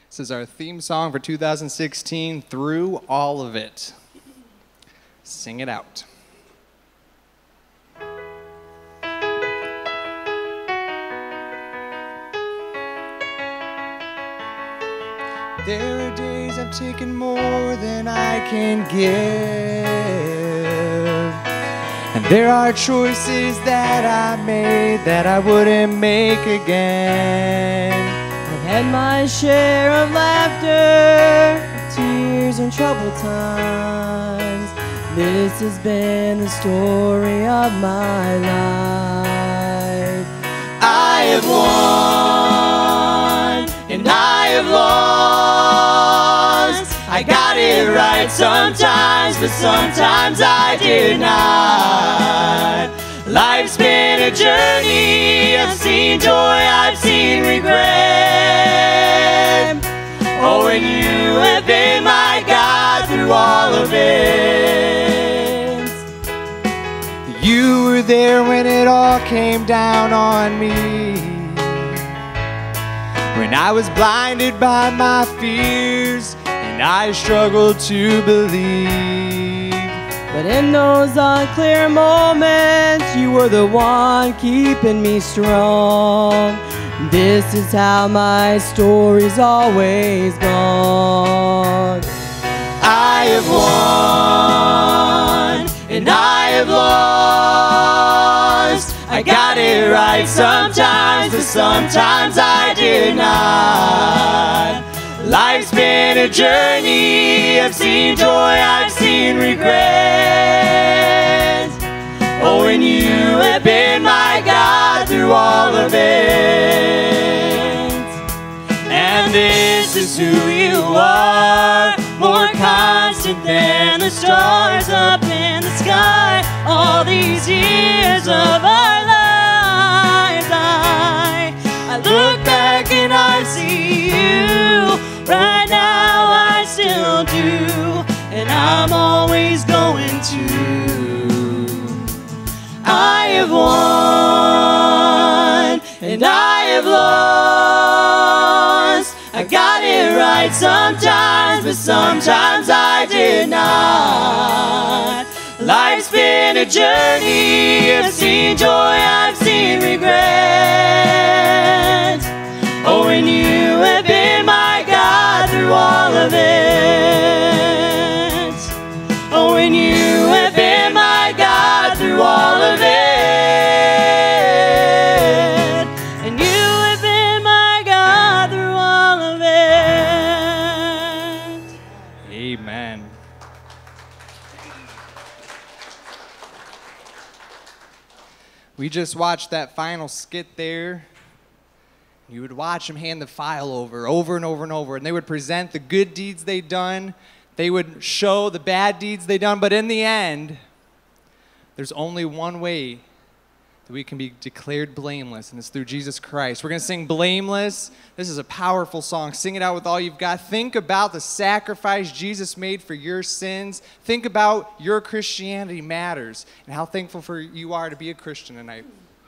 This is our theme song for 2016, Through All of It. Sing it out. There are days I've taken more than I can give, and there are choices that I made that I wouldn't make again. I've had my share of laughter, tears, and troubled times. This has been the story of my life. I have won and I have lost. I got it right sometimes, but sometimes I did not. Life's been a journey. I've seen joy, I've seen regret. Oh, and you have been my God through all of it. You were there when it all came down on me, when I was blinded by my fears and I struggled to believe. But in those unclear moments, you were the one keeping me strong. This is how my story's always gone. I have won and I have lost. I got it right sometimes, but sometimes I did not. Life's been a journey. I've seen joy, I've seen regret. Oh, and you have been my God through all of it. And this is who you are, more constant than the stars up in the sky. All these years of our lives, I look back and I see you. Right now I still do, and I'm always going to. I have won and I have lost. I got it right sometimes, but sometimes I did not. Life's been a journey. I've seen joy, I've seen regret. Oh, and you have been my God through all of it. Oh, and you have been my God through all of it. And you have been my God through all of it. Amen. We just watched that final skit there. You would watch them hand the file over and over and over, and they would present the good deeds they'd done. They would show the bad deeds they'd done, but in the end, there's only one way that we can be declared blameless, and it's through Jesus Christ. We're going to sing Blameless. This is a powerful song. Sing it out with all you've got. Think about the sacrifice Jesus made for your sins. Think about your Christianity matters and how thankful for you are to be a Christian tonight.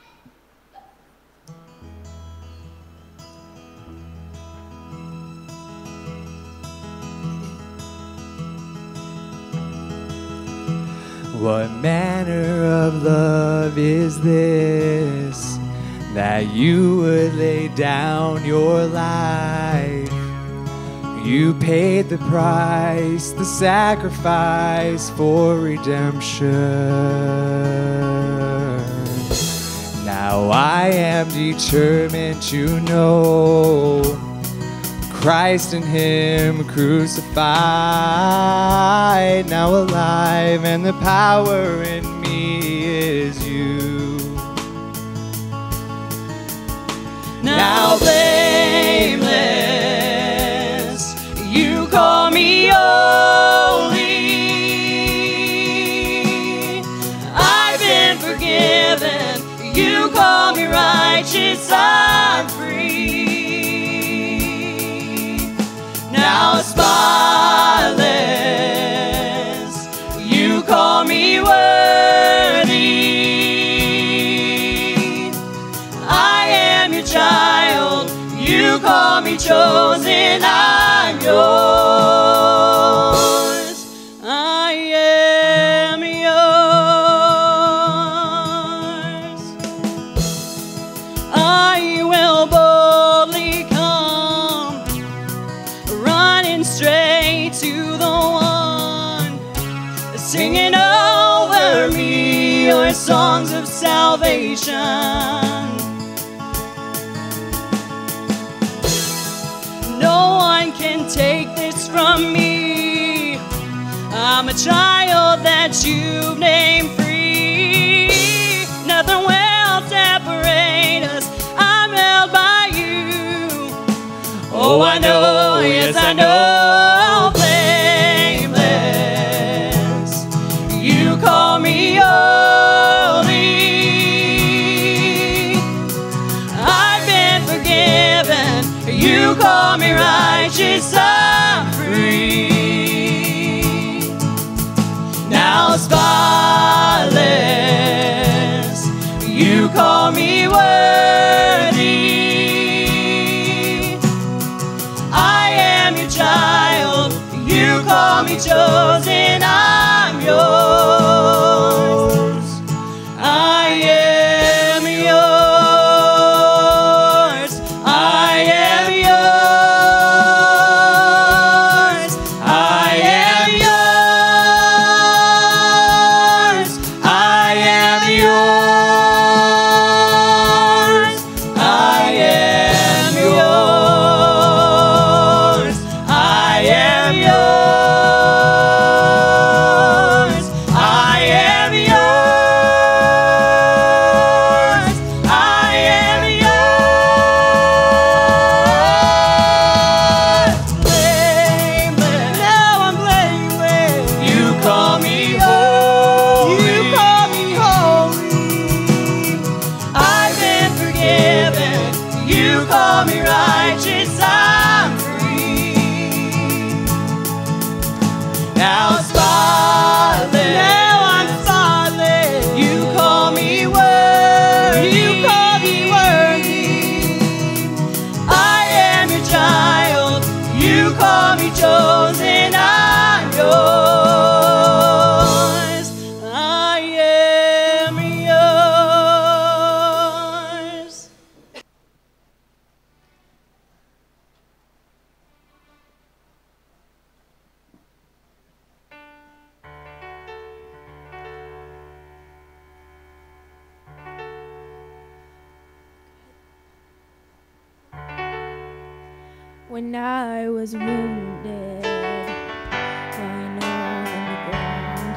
What manner of love is this, that you would lay down your life? You paid the price, the sacrifice for redemption. Now I am determined to know Christ and Him crucified, now alive, and the power in me is you. Now blameless, you call me holy. I've been forgiven, you call me righteous, I'm free. Now spotless, you call me worthy. I am your child, you call me chosen. singing over me your songs of salvation. No one can take this from me. I'm a child that you've named free. Nothing will separate us. I'm held by you. Oh, I know, yes, I know, blameless. You call me holy. I've been forgiven. You call me righteous. I'm free. Now spotless, you call me worthy. I am your child, you call me chosen. I'm yours. I am yours. I am yours. I am yours. I am yours. I am yours. I am yours. I am yours. I am yours. Blameless. Now I'm blameless. You call me holy. You call me holy. I've been forgiven. You call me righteous. I'm free. Now spotless. Now I'm spotless. You call me worthy. You call me worthy. I am your child. You call me chosen. I'm yours. I am yours. When I was wounded, lying on the ground,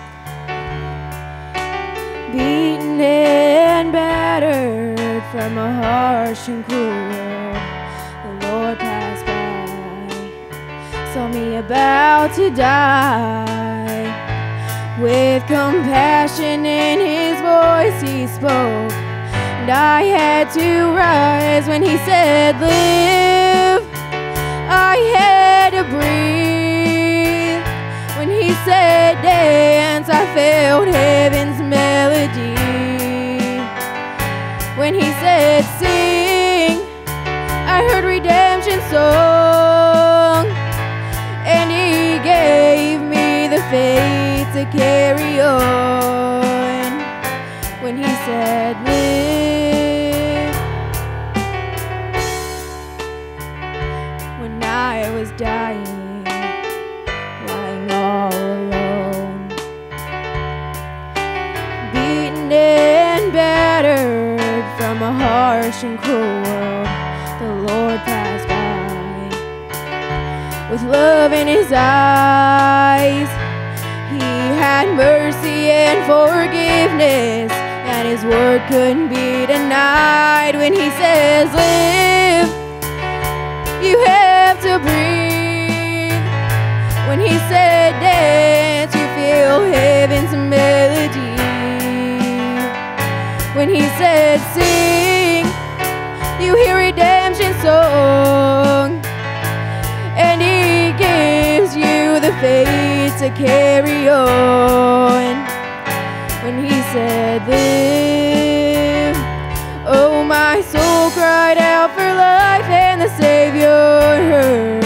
beaten and battered from a harsh and cruel world, the Lord passed by, saw me about to die. With compassion in his voice he spoke, and I had to rise when he said, live. I had to breathe. When he said dance, I felt heaven's melody. When he said sing, I heard redemption's song. And he gave me the faith to carry on. When he said live. When I was dying, lying all alone, beaten and battered from a harsh and cruel world, the Lord passed by. With love in his eyes, he had mercy and forgiveness, and his word couldn't be denied. When he says live, you have to breathe. When he said dance, you feel heaven's melody. When he said sing, you hear redemption's song. And he gives you the faith to carry on. When he said live, oh my soul cried out for life, and the Savior heard.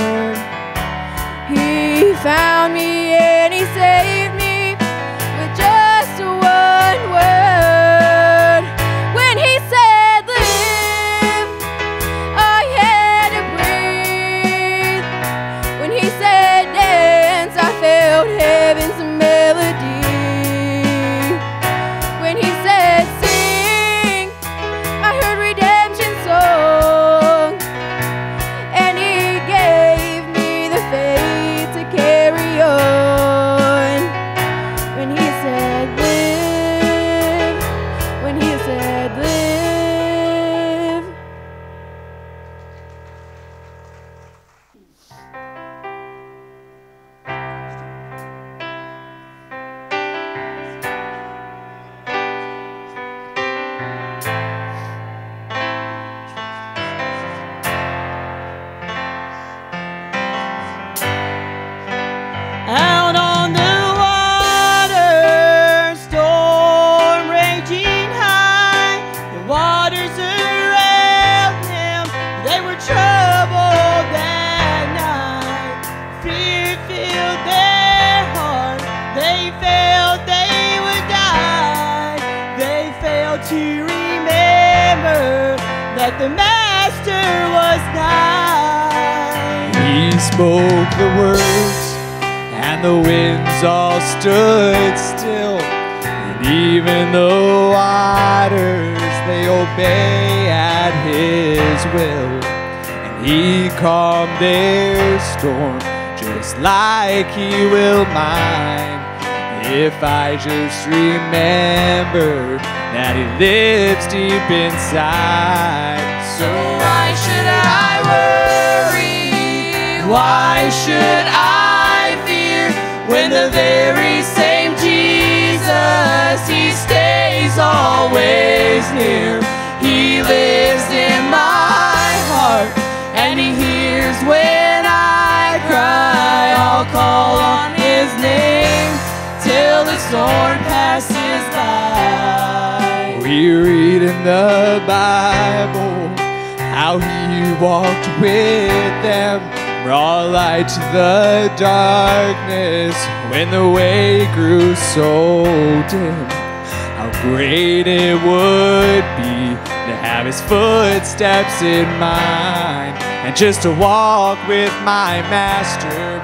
He found me and he saved me with just one word. When he said live, I had to breathe. When he said dance, I felt heaven's melody. that the master was nigh. He spoke the words, and the winds all stood still. And even the waters, they obey at his will. And he calmed their storm, just like he will mine. If I just remember that he lives deep inside. So why should I worry? Why should I fear when the very same Jesus, he stays always near? He lives in my heart and he hears when I cry. I'll call on his name till the storm passes by. We read in the Bible how he walked with them, brought light to the darkness when the way grew so dim. How great it would be to have his footsteps in mine, and just to walk with my master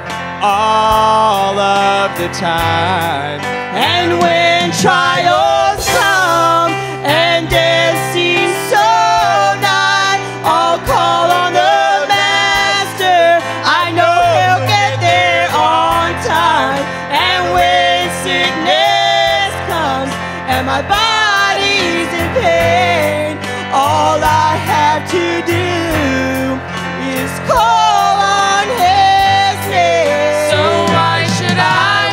all of the time. And when trials come and death seems so nigh, I'll call on the master. I know he'll get there on time. And when sickness comes and my body's in pain, all I have to do is call on his name. So why should I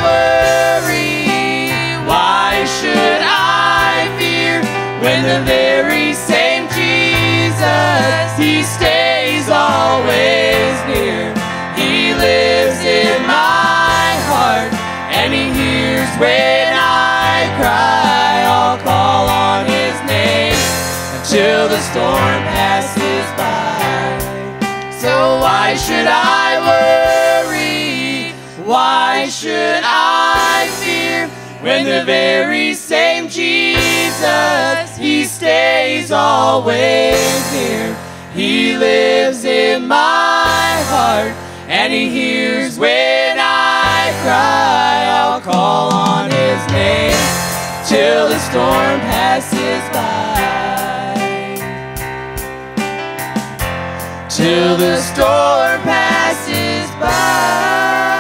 worry? Why should I fear when the very same Jesus, he stays always near? He lives in my heart and he hears when I cry. I'll call on his name until the storm passes by. So why should I worry? Why should I fear when the very same Jesus, he stays always near? He lives in my heart and he hears when I cry. I'll call on his name till the storm passes by. Till the storm passes by.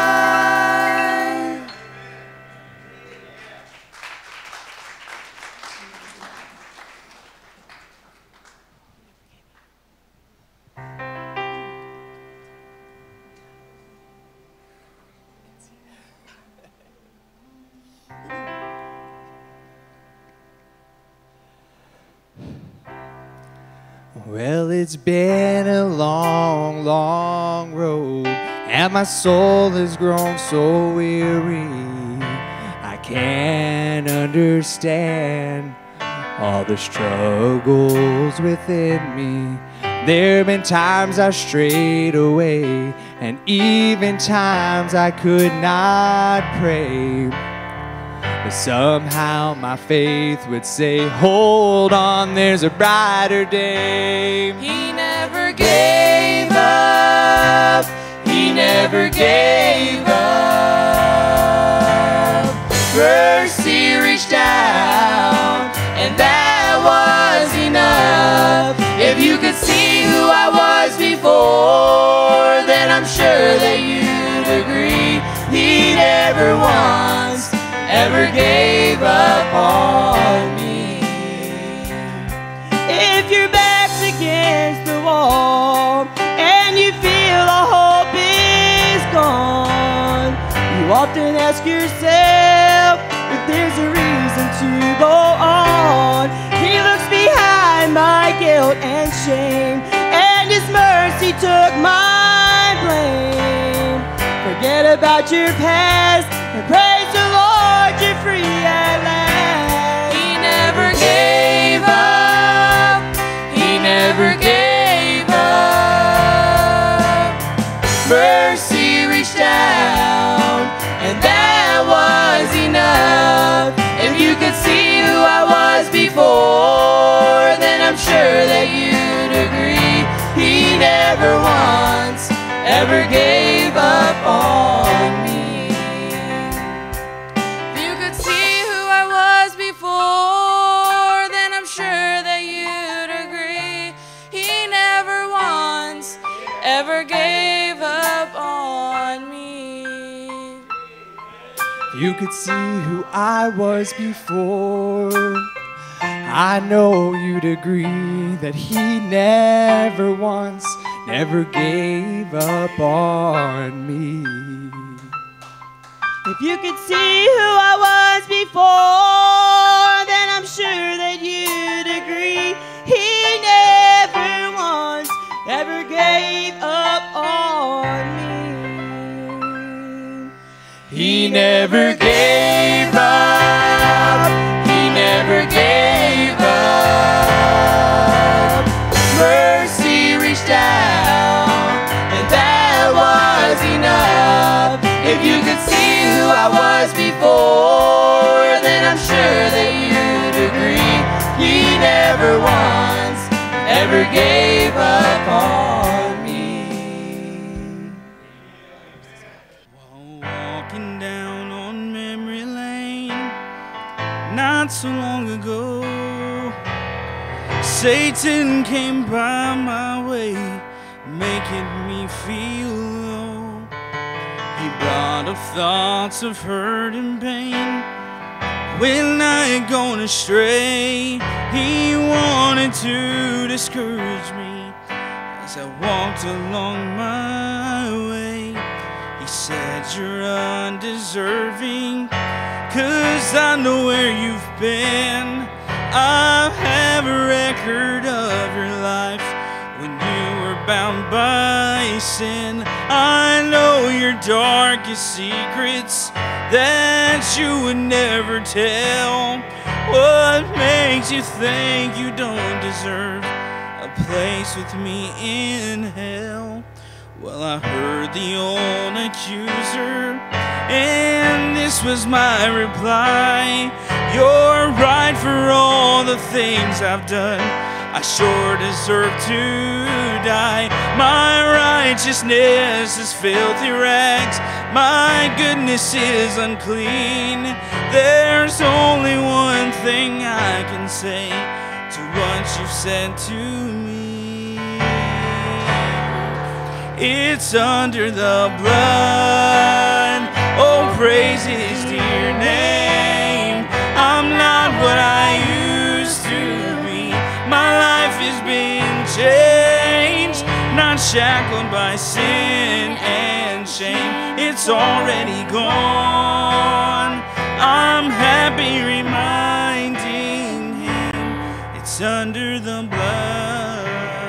Well, it's been a long, long road, and my soul has grown so weary. I can't understand all the struggles within me. There have been times I strayed away, and even times I could not pray. But somehow my faith would say, hold on, there's a brighter day. He never gave up. He never gave up. Mercy reached out, and that was enough. If you could see who I was before, then I'm sure that you'd agree. He never once ever gave up on me. If your back's against the wall and you feel all hope is gone, you often ask yourself if there's a reason to go on. He looks behind my guilt and shame, and his mercy took my blame. Forget about your past and praise the Lord, you're free at last. He never gave up. He never gave up. Mercy reached out, and that was enough. If you could see who I was before, then I'm sure that you'd you could see who I was before, I know you'd agree that he never once, never gave up on me. If you could see who I was before, then I'm sure that you'd agree he never once ever gave up on me. He never gave up. He never gave up. Mercy reached out, and that was enough. If you could see who I was before, then I'm sure that you'd agree he never once ever gave up on me. While walking down on memory lane, not so long ago, Satan came by my way, making me feel low. He brought up thoughts of hurt and pain when I had gone astray. He wanted to discourage me as I walked along my way. He said, you're undeserving, 'cause I know where you've been. I have a record of your life when you were bound by sin. I know your darkest secrets that you would never tell. What makes you think you don't deserve a place with me in hell? Well, I heard the old accuser, and this was my reply. You're right for all the things I've done. I sure deserve to die. My righteousness is filthy rags. My goodness is unclean. There's only one thing I can say to what you've said to me. It's under the blood. Oh, praise his dear name. I'm not what I used to be. My life has been changed, not shackled by sin and shame. It's already gone. I'm happy reminding him it's under the blood.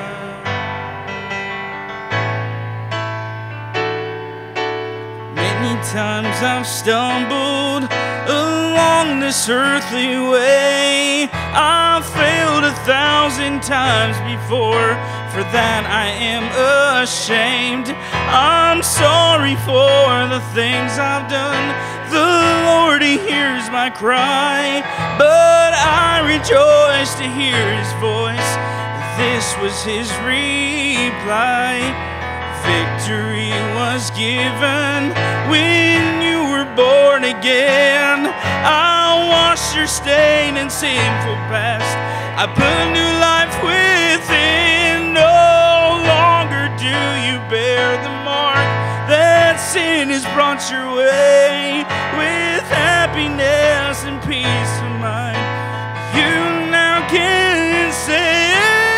Many times I've stumbled along this earthly way. I've failed 1,000 times before. For that I am ashamed. I'm sorry for the things I've done. The Lord, he hears my cry, but I rejoice to hear his voice. This was his reply. Victory was given when you were born again. I washed your stain and sinful past. I put a new life within. No longer do you bear the mark that sin has brought your way. With happiness and peace of mind, you now can say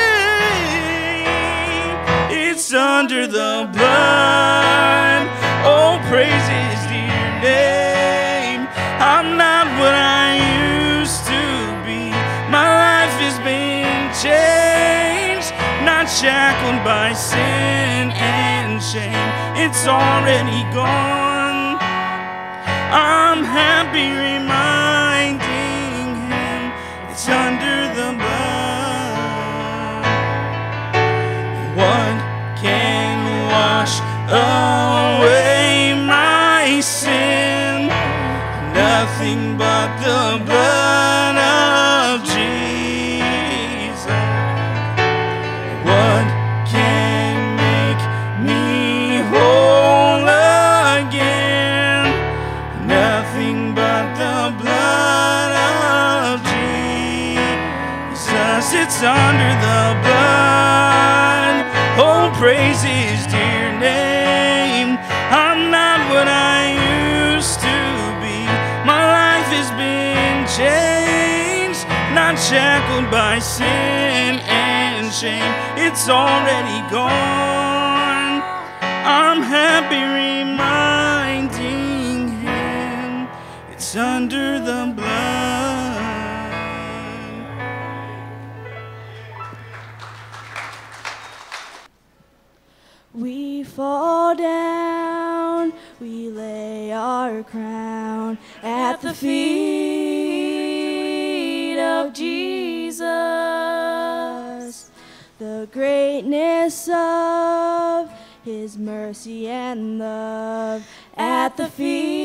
it's under the blood. Oh, praise his dear name. I'm not what I used to be. My life has been changed, not shackled by sin and shame. It's already gone. I'm happy reminding him it's under the blood. What can wash away my sin? Nothing but the blood of Jesus. What can make me whole again? Nothing but the blood of Jesus. It's under the blood. Oh, praise his dear name. I'm not what I used to be. changed, not shackled by sin and shame. It's already gone. I'm happy reminding him it's under the blood. We fall down, we lay our crown at the feet of Jesus. The greatness of his mercy and love at the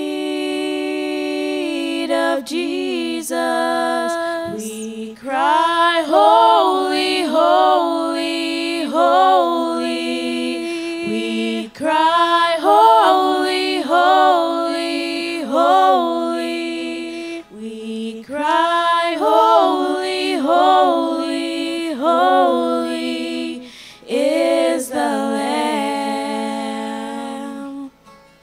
feet of Jesus. We cry, holy, holy, holy. We cry, holy, holy, holy. We cry, holy, holy, holy is the Lamb.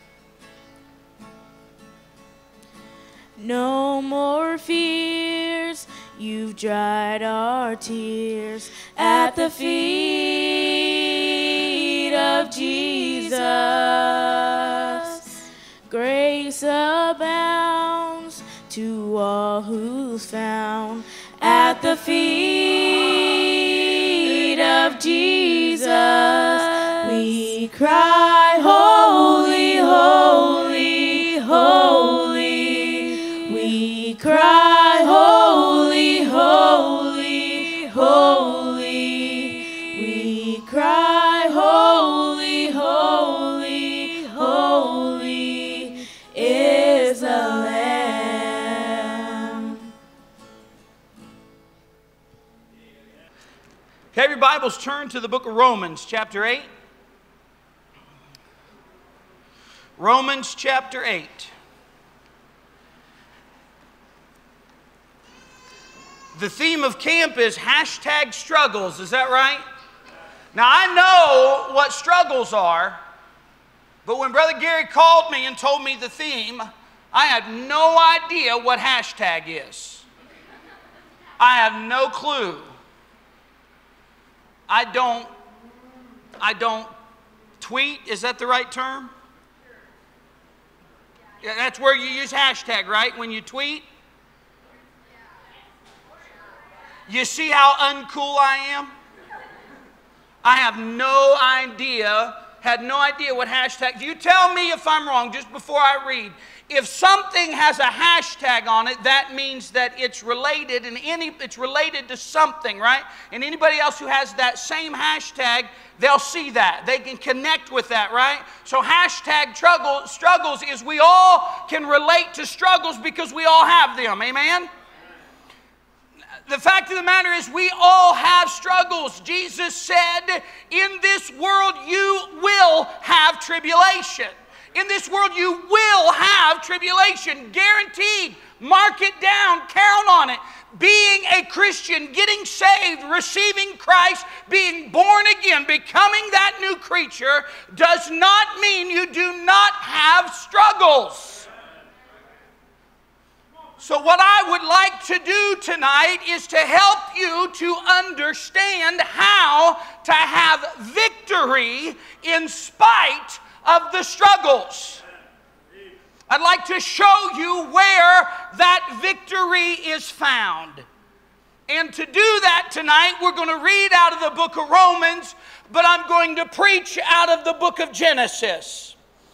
No more fears, you've dried our tears at the feet of Jesus. Grace abounds to all who's found at the feet of Jesus. We cry, holy, holy, holy. We cry, holy, holy, holy. We cry, holy, holy, holy is the Lamb. Okay, have your Bibles turned to the book of Romans, chapter 8. Romans chapter 8. The theme of camp is hashtag struggles. Is that right? Now, I know what struggles are, but when Brother Gary called me and told me the theme, I had no idea what hashtag is. I have no clue. I don't tweet. Is that the right term? Yeah, that's where you use hashtag, right? When you tweet. You see how uncool I am? I have no idea, had no idea what hashtag. You tell me if I'm wrong just before I read. If something has a hashtag on it, that means that it's related, and it's related to something, right? And anybody else who has that same hashtag, they'll see that. They can connect with that, right? So hashtag struggles is we all can relate to struggles because we all have them. Amen? The fact of the matter is we all have struggles. Jesus said, in this world you will have tribulation. In this world you will have tribulation. Guaranteed. Mark it down. Count on it. Being a Christian, getting saved, receiving Christ, being born again, becoming that new creature does not mean you do not have struggles. So what I would like to do tonight is to help you to understand how to have victory in spite of the struggles. I'd like to show you where that victory is found. And to do that tonight, we're going to read out of the book of Romans, but I'm going to preach out of the book of Genesis.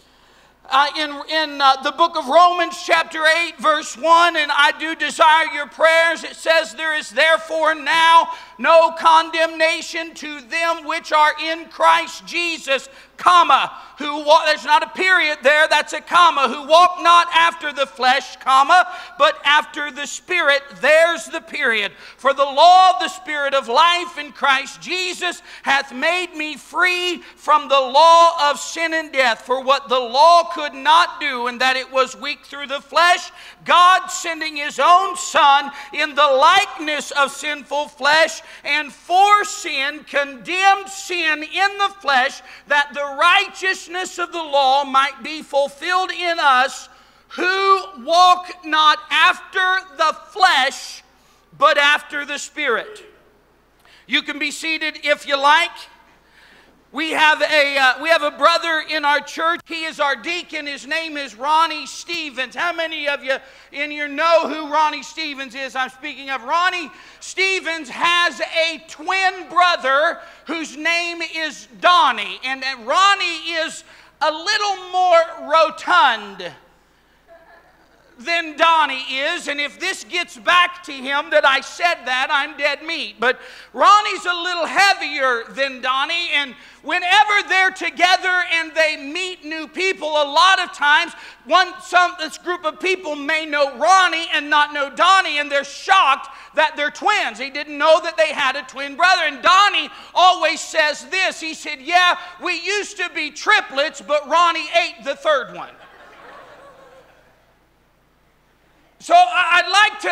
In the book of Romans chapter 8 verse 1, and I do desire your prayers, it says, there is therefore now no condemnation to them which are in Christ Jesus, comma, there's not a period there, that's a comma, who walk not after the flesh, comma, but after the Spirit, there's the period. For the law of the Spirit of life in Christ Jesus hath made me free from the law of sin and death. For what the law could not do, and that it was weak through the flesh, God sending his own Son in the likeness of sinful flesh, and for sin condemned sin in the flesh, that the righteousness of the law might be fulfilled in us who walk not after the flesh, but after the Spirit. You can be seated if you like. We have a brother in our church. He is our deacon. His name is Ronnie Stevens. How many of you in here know who Ronnie Stevens is? I'm speaking of. Ronnie Stevens has a twin brother whose name is Donnie. And Ronnie is a little more rotund than Donnie is, and if this gets back to him that I said that, I'm dead meat. But Ronnie's a little heavier than Donnie, and whenever they're together and they meet new people, a lot of times this group of people may know Ronnie and not know Donnie, and they're shocked that they're twins. He didn't know that they had a twin brother. And Donnie always says this. He said, yeah, we used to be triplets, but Ronnie ate the third one. So I'd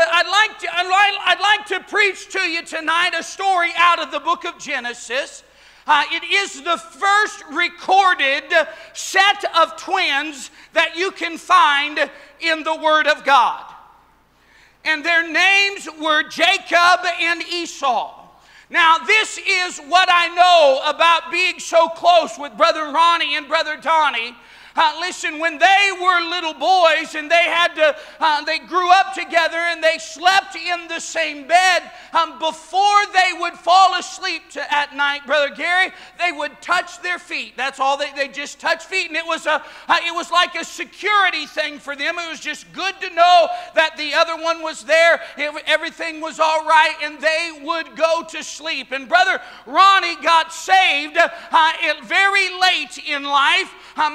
like to preach to you tonight a story out of the book of Genesis. It is the first recorded set of twins that you can find in the Word of God. And their names were Jacob and Esau. Now, this is what I know about being so close with Brother Ronnie and Brother Donnie. Listen, when they were little boys and they grew up together and they slept in the same bed, before they would fall asleep at night, Brother Gary, they would touch their feet. That's all. They just touch feet, and it was like a security thing for them. It was just good to know that the other one was there, everything was all right, and they would go to sleep. And Brother Ronnie got saved very late in life.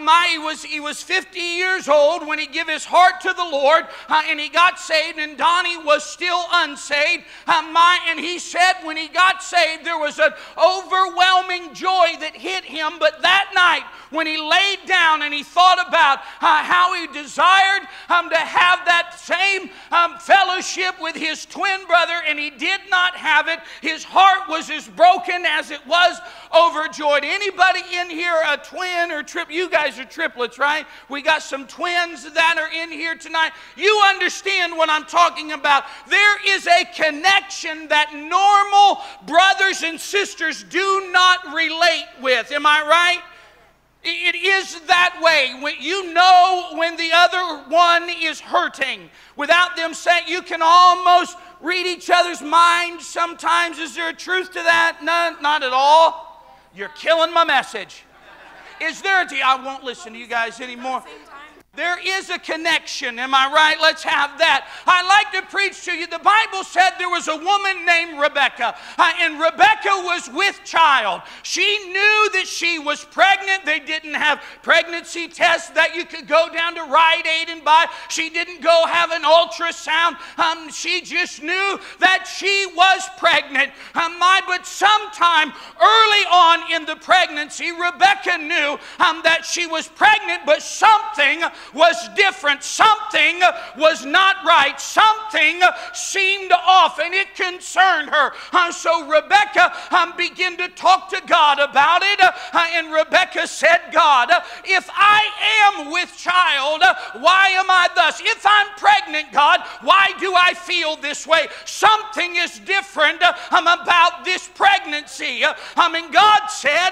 He was 50 years old when he gave his heart to the Lord, and he got saved, and Donnie was still unsaved. And he said when he got saved, there was an overwhelming joy that hit him. But that night, when he laid down and he thought about how he desired to have that same fellowship with his twin brother, and he did not have it, his heart was as broken as it was overjoyed. Anybody in here a twin or trip? You guys are triplets, right? We got some twins that are in here tonight. You understand what I'm talking about. There is a connection that normal brothers and sisters do not relate with. Am I right? It is that way. You know when the other one is hurting. Without them saying, you can almost read each other's minds sometimes. Is there a truth to that? None, not at all. You're killing my message. Is there I won't listen to you guys anymore. There is a connection, am I right? Let's have that. I'd like to preach to you. The Bible said there was a woman named Rebecca, and Rebecca was with child. She knew that she was pregnant. They didn't have pregnancy tests that you could go down to Rite Aid and buy. She didn't go have an ultrasound. She just knew that she was pregnant. But sometime early on in the pregnancy, Rebecca knew that she was pregnant, but something was different. Something was not right. Something seemed off, and it concerned her. So Rebecca began to talk to God about it, and Rebecca said, God, if I am with child, why am I thus? If I'm pregnant, God, why do I feel this way? Something is different about this pregnancy. And God said,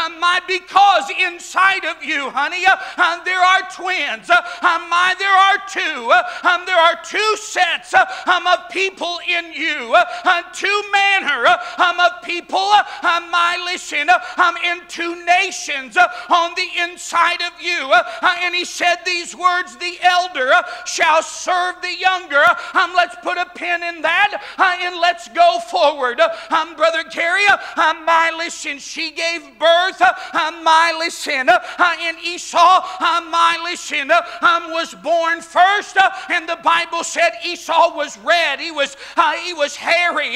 because inside of you, honey, there are twins. There are two sets of people in you, two manner of people, in two nations on the inside of you. And he said these words, the elder shall serve the younger. Let's put a pin in that and let's go forward. Brother Gary, she gave birth, and Esau, was born first, and the Bible said Esau Esau was red. He was hairy.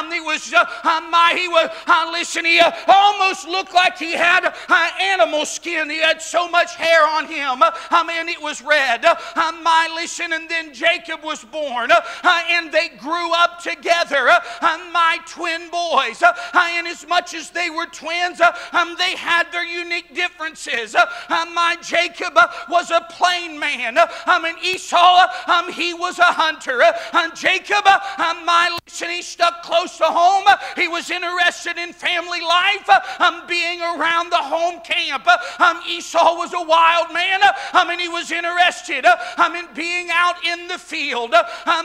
He almost looked like he had animal skin. He had so much hair on him. And it was red. And then Jacob was born. And they grew up together. My twin boys. And as much as they were twins, they had their unique differences. Jacob was a plain man. And Esau, he was a hunter. Jacob, he stuck close to home. He was interested in family life, being around the home camp. Esau was a wild man, and he was interested in being out in the field.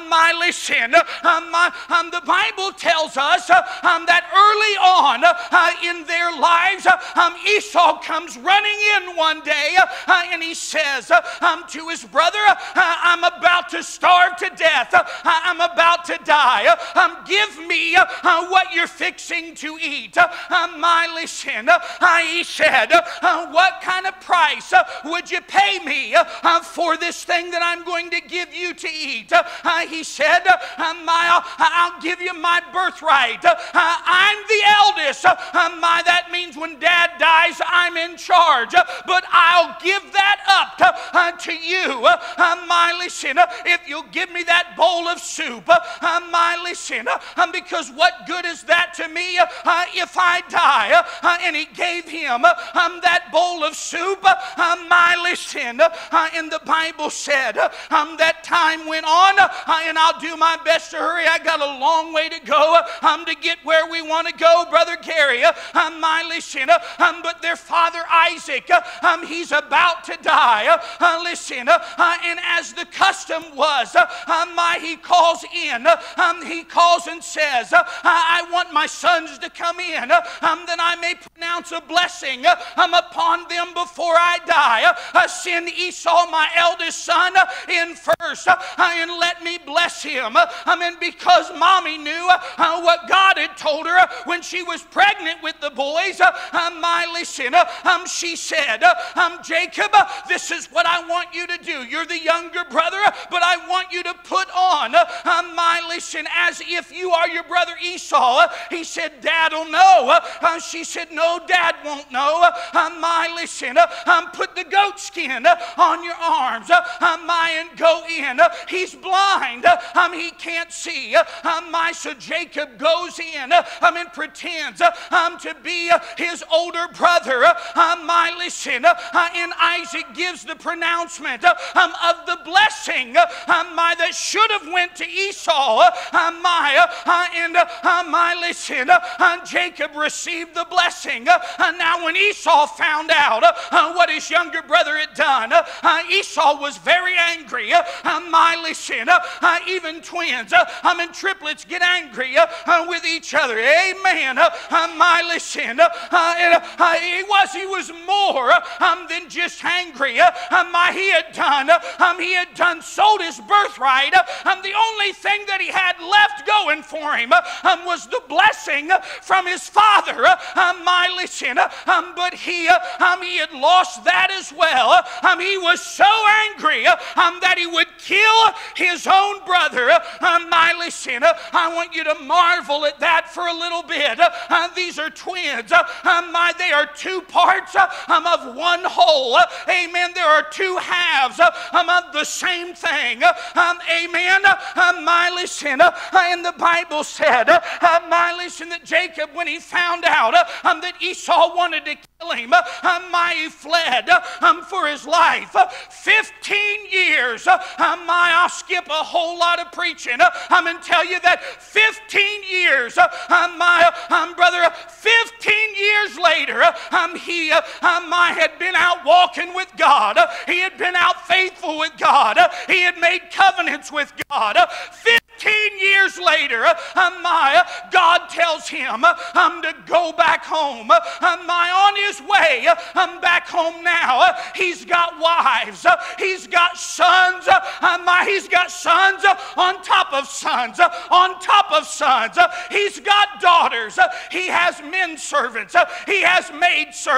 The Bible tells us that early on in their lives, Esau comes running in one day, and he says to his brother, I'm about to starve to death. I'm about to die. Give me what you're fixing to eat. He said, what kind of price would you pay me for this thing that I'm going to give you to eat? He said, I'll give you my birthright. I'm the eldest. That means when Dad dies, I'm in charge. But I'll give that up to you. If you'll give me that bowl of soup, because what good is that to me if I die? And he gave him that bowl of soup. And the Bible said that time went on, and I'll do my best to hurry. I got a long way to go to get where we want to go, Brother Gary. But their father Isaac, he's about to die. And as the custom was, he calls in. He calls and says, I want my sons to come in, that I may pronounce a blessing upon them before I die. Send Esau, my eldest son, in first, and let me bless him. And because Mommy knew what God had told her when she was pregnant with the boys, she said, Jacob, this is what I want you to do. You're the younger brother, but I want you to put on as if you are your brother Esau. He said, Dad will know. She said, no, Dad won't know. Put the goat skin on your arms, and go in. He's blind. He can't see. So Jacob goes in and pretends to be his older brother. And Isaac gives the pronouncement of the blessing that should have went to Esau. Jacob received the blessing. Now when Esau found out what his younger brother had done, Esau was very angry. Even twins and triplets get angry with each other. Amen. He was more than just angry. He had done sold his birthright. The only thing that he had left going for him was the blessing from his father. But he had lost that as well. He was so angry that he would kill his own brother. I want you to marvel at that for a little bit. These are twins. They are two parts of one whole. Amen. There are two halves of the same thing. Amen. And the Bible said, that Jacob, when he found out that Esau wanted to kill him, he fled for his life. 15 years. I'll skip a whole lot of preaching and tell you that 15 years, brother, 15 years later, he had been out walking with God. He had been out faithful with God. He had made covenants with God. 15 years later, God tells him to go back home. On his way back home now, he's got wives. He's got sons. He's got sons on top of sons on top of sons. He's got daughters. He has men servants. He has maid servants.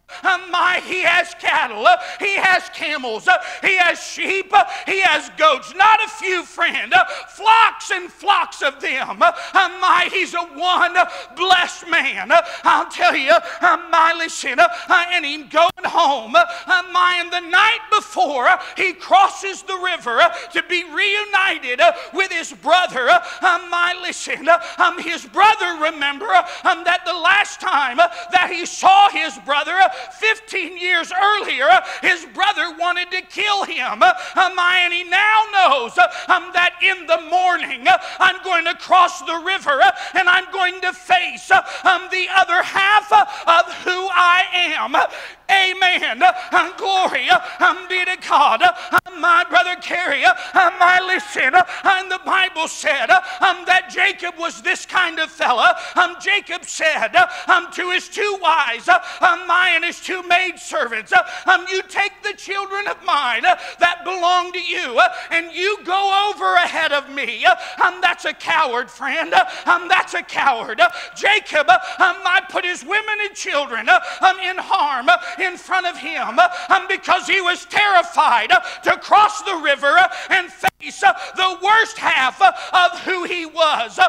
He has cattle, he has camels, he has sheep, he has goats. Not a few, friend, flocks and flocks of them. He's a one blessed man. I'll tell you, listen, and he's going home. And the night before he crosses the river to be reunited with his brother, listen, his brother, remember that the last time that he saw his brother 15 years earlier, his brother wanted to kill him. And he now knows that in the morning I'm going to cross the river and I'm going to face the other half of who I am. Amen. Glory be to God. My brother Carrie, listen, and the Bible said that Jacob was this kind of fella. Jacob said to his two wives and his two maidservants, you take the children of mine that belong to you and you go over ahead of me. That's a coward, friend. That's a coward. Jacob put his women and children in harm in front of him because he was terrified to cross the river and face the worst half of who he was.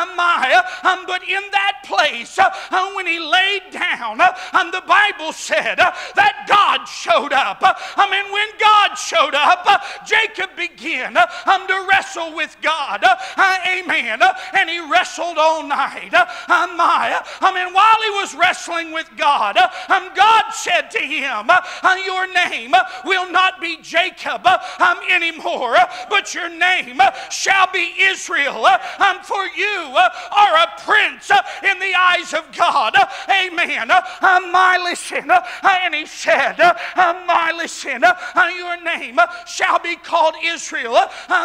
But in that place, when he laid down, the Bible said that God showed up. And when God showed up, Jacob began to wrestle with God. Amen. And he wrestled all night. While he was wrestling with God, God said to him, your name will not be Jacob anymore, but your name shall be Israel, for you are a prince in the eyes of God. Amen. Listen, and he said, listen, your name shall be called Israel.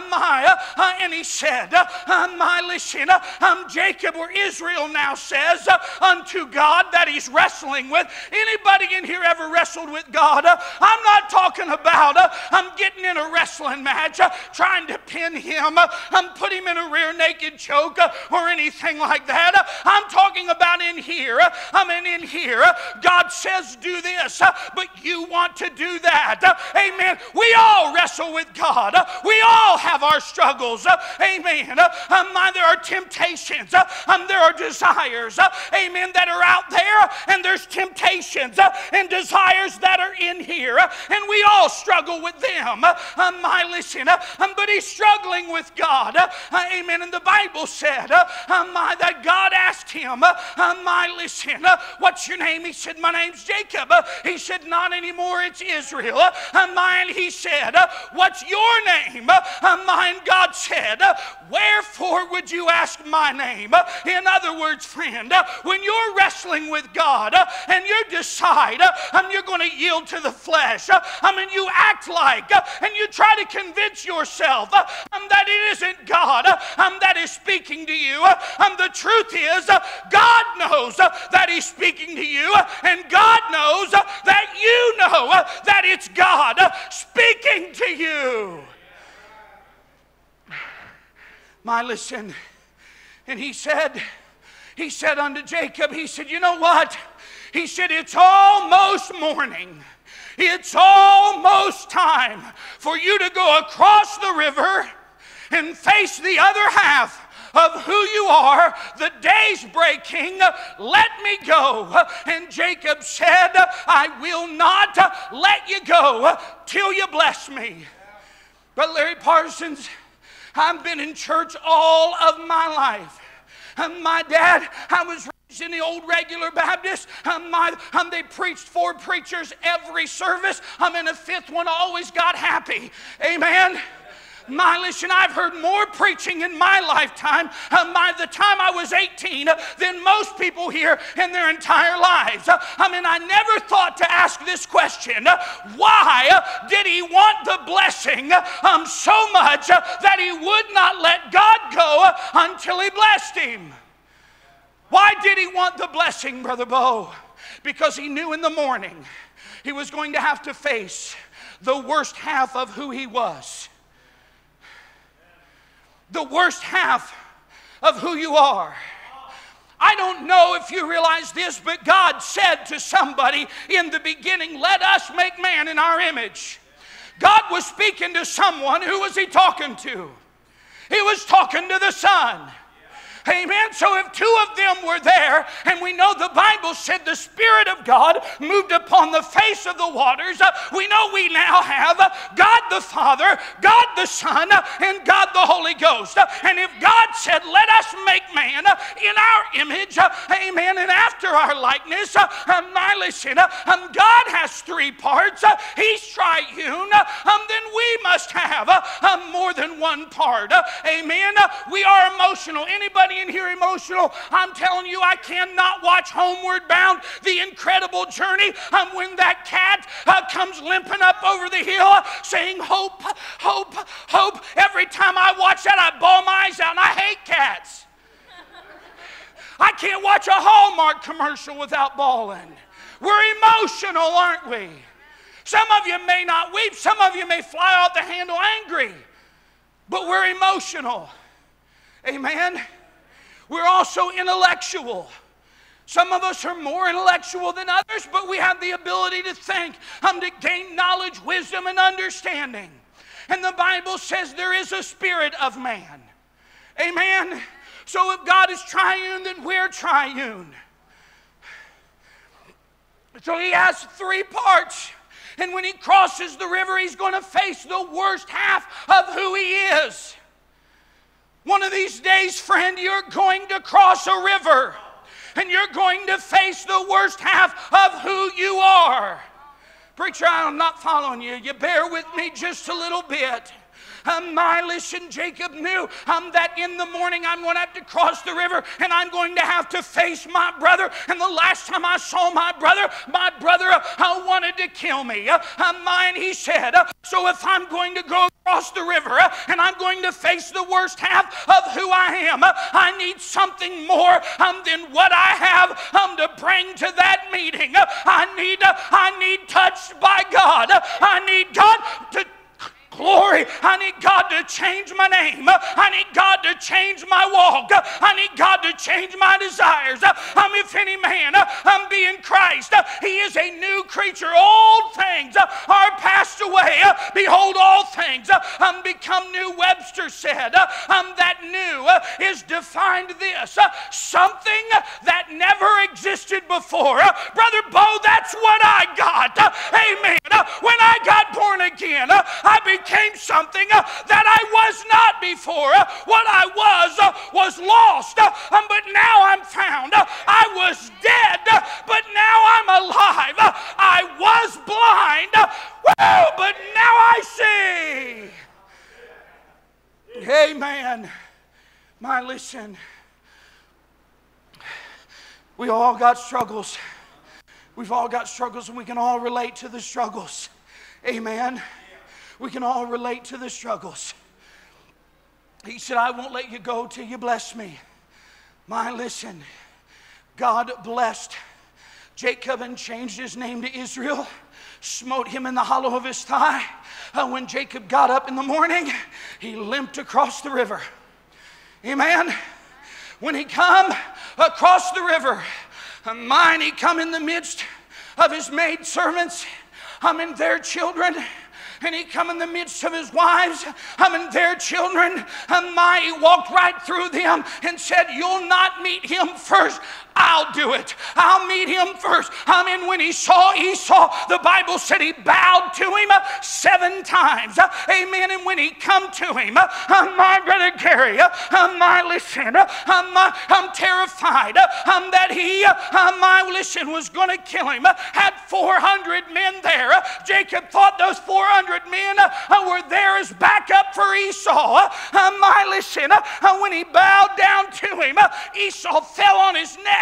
And he said, listen, Jacob or Israel now says unto God that he's wrestling with. Anybody in here ever wrestled with God? I'm not talking about getting in a wrestling match, trying to pin him, put him in a rear naked choke or anything like that. I'm talking about in here. In here, God says do this, but you want to do that. Amen. We all wrestle with God. We all have our struggles. Amen. There are temptations. There are desires. Amen. That are out there, and there's temptations and desires that are in here, and we all struggle with them. Listen, but he's struggling with God. Amen. And the Bible said that God asked him, listen, what's your name? He said, my name's Jacob. He said, not anymore, it's Israel. And he said, what's your name? God said, wherefore would you ask my name? In other words, friend, when you're wrestling with God and you decide you're going to yield to the flesh, you act like and you try to convince yourself that it isn't God that is speaking to you. The truth is, God knows that he's speaking to you, and God knows that you know that it's God speaking to you. Listen, and he said unto Jacob, he said, you know what? He said, it's almost morning. It's almost time for you to go across the river and face the other half of who you are. The day's breaking. Let me go. And Jacob said, I will not let you go till you bless me. But Larry Parsons, I've been in church all of my life. My dad, I was raised in the old regular Baptist. They preached 4 preachers every service. In the 5th one always got happy. Amen. Listen, I've heard more preaching in my lifetime by the time I was 18 than most people here in their entire lives. I never thought to ask this question. Why did he want the blessing so much that he would not let God go until he blessed him? Why did he want the blessing, Brother Bo? Because he knew in the morning he was going to have to face the worst half of who he was. The worst half of who you are. I don't know if you realize this, but God said to somebody in the beginning, let us make man in our image. God was speaking to someone. Who was he talking to? He was talking to the Son. Amen. So if two of them were there, and we know the Bible said the Spirit of God moved upon the face of the waters, we know we now have God the Father, God the Son, and God the Holy Ghost. And if God said, let us make man in our image, amen, and after our likeness, listen, God has three parts. He's triune. Then we must have more than one part. Amen. We are emotional. Anybody in here emotional? I'm telling you, I cannot watch Homeward Bound, the incredible journey, when that cat comes limping up over the hill saying hope, hope, hope. Every time I watch that, I bawl my eyes out, and I hate cats. I can't watch a Hallmark commercial without bawling. We're emotional, aren't we? Some of you may not weep. Some of you may fly out the handle angry. But we're emotional. Amen? We're also intellectual. Some of us are more intellectual than others, but we have the ability to think, to gain knowledge, wisdom, and understanding. And the Bible says there is a spirit of man. Amen? So if God is triune, then we're triune. So he has three parts. And when he crosses the river, he's going to face the worst half of who he is. One of these days, friend, you're going to cross a river. And you're going to face the worst half of who you are. Preacher, I'm not following you. You bear with me just a little bit. Listen, Jacob knew that in the morning I'm going to have to cross the river and I'm going to have to face my brother. And the last time I saw my brother wanted to kill me. And he said, so if I'm going to go across the river and I'm going to face the worst half of who I am, I need something more than what I have to bring to that meeting. I need touched by God. I need God to glory. I need God to change my name. I need God to change my walk. I need God to change my desires. If any man be in Christ, he is a new creature. Old things are passed away. Behold, all things become new. Webster said that new is defined this: something that never existed before. Brother Bo, that's what I got. Amen. When I got born again, I became something that I was not before. What I was lost, but now I'm found. I was dead, but now I'm alive. I was blind, but now I see. Amen. Listen, we all got struggles. We've all got struggles, and we can all relate to the struggles. Amen. We can all relate to the struggles. He said, I won't let you go till you bless me. Listen, God blessed Jacob and changed his name to Israel, smote him in the hollow of his thigh. When Jacob got up in the morning, he limped across the river. Amen. When he come across the river, he come in the midst of his maidservants, in their children. And he come in the midst of his wives, and their children. He walked right through them and said, you'll not meet him first. I'll do it. I'll meet him first. When he saw Esau, the Bible said he bowed to him 7 times. Amen. And when he come to him, my brother Gary, listen, I'm terrified that he, was going to kill him. Had 400 men there. Jacob thought those 400 men were there as backup for Esau. Listen, when he bowed down to him, Esau fell on his neck.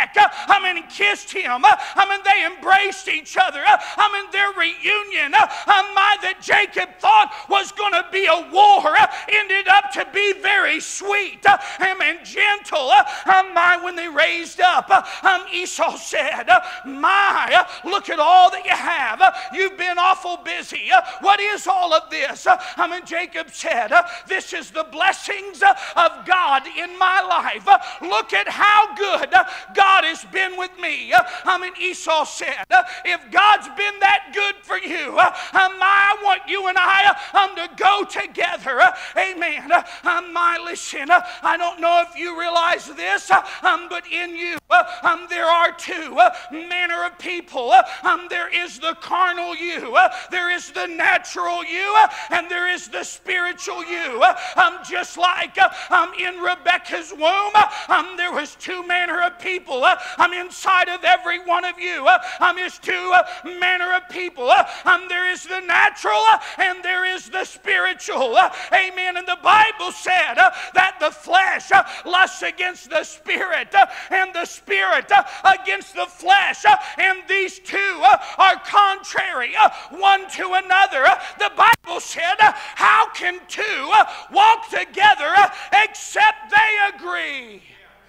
neck. And kissed him. They embraced each other. Their reunion, that Jacob thought was going to be a war, ended up to be very sweet and gentle. When they raised up, Esau said, look at all that you have. You've been awful busy. What is all of this? Jacob said, this is the blessings of God in my life. Look at how good God has been with me. Esau said, if God's been that good for you, I want you and I to go together. Amen. Listen, I don't know if you realize this, but in you there are two manner of people. There is the carnal you, there is the natural you, and there is the spiritual you. Just like in Rebecca's womb, there was two manner of people. Inside of every one of you is two manner of people. There is the natural and there is the spiritual. Amen. And the Bible said that the flesh lusts against the spirit, and the spirit against the flesh, and these two are contrary one to another. The Bible said, how can two walk together except they agree?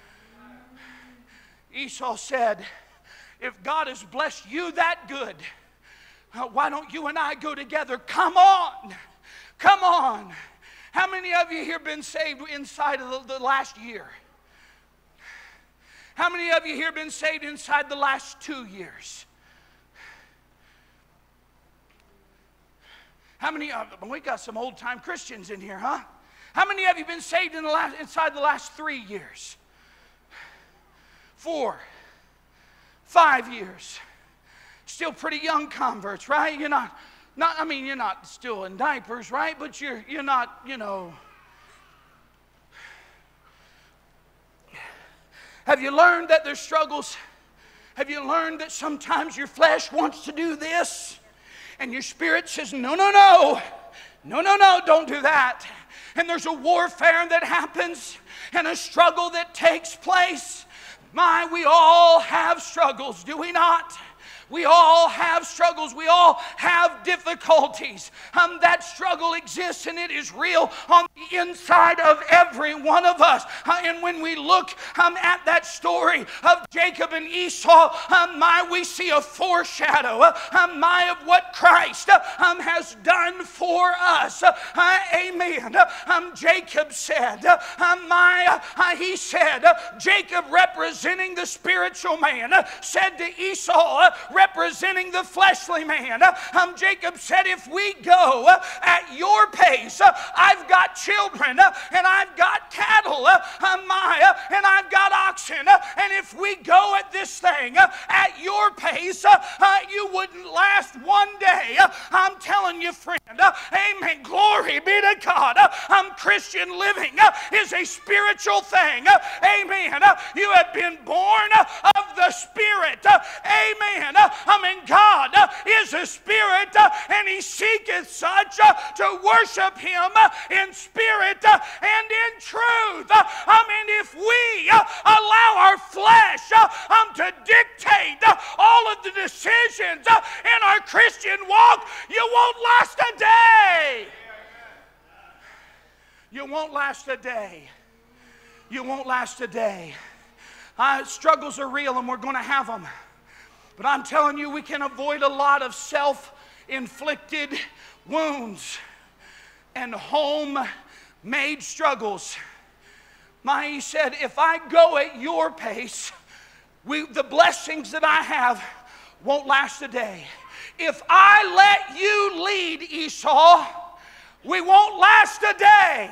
Esau said, if God has blessed you that good, why don't you and I go together? Come on. Come on. How many of you here been saved inside of the last year? How many of you here been saved inside the last 2 years? How many of them? We got some old-time Christians in here, huh? How many of you been saved inside the last 3 years? 4, 5 years. Still pretty young converts, right? You're not you're not still in diapers, right? But you're not, Have you learned that there's struggles? Have you learned that sometimes your flesh wants to do this and your spirit says, no, don't do that. And there's a warfare that happens and a struggle that takes place. We all have struggles, do we not? We all have struggles. We all have difficulties. That struggle exists and it is real on the inside of every one of us. And when we look at that story of Jacob and Esau, we see a foreshadow of what Christ has done for us. Amen. Jacob said, he said, Jacob representing the spiritual man said to Esau, representing the fleshly man, Jacob said, if we go at your pace, I've got children and I've got cattle and I've got oxen, and if we go at this thing at your pace, you wouldn't last one day. I'm telling you, friend, amen, glory be to God. Christian living is a spiritual thing. Amen. You have been born of the Spirit. Amen. God is a spirit, and He seeketh such to worship Him in spirit and in truth. If we allow our flesh to dictate all of the decisions in our Christian walk, you won't last a day. You won't last a day. You won't last a day. Struggles are real, and we're going to have them. But I'm telling you, we can avoid a lot of self-inflicted wounds and home-made struggles. He said, if I go at your pace, the blessings that I have won't last a day. If I let you lead, Esau, we won't last a day.